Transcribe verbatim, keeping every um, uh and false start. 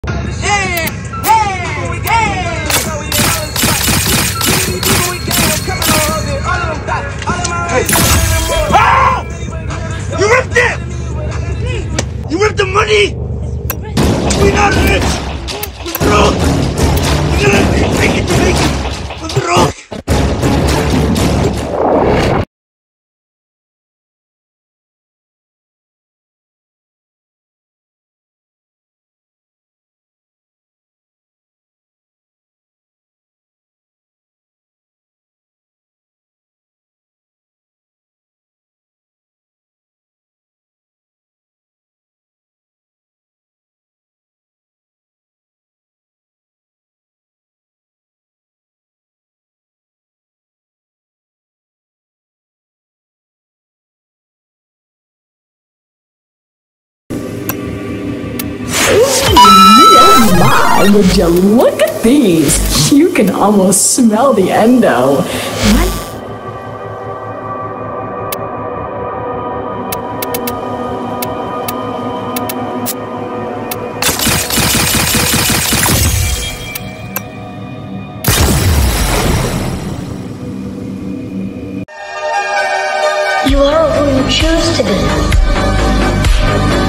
Hey! Hey! Hey! Hey! Ah! You ripped it! You ripped the money! We're not rich! We're broke! We're gonna make it to make it! We're broke! Oh my, would you look at these? You can almost smell the endo. What? You are who you choose to be.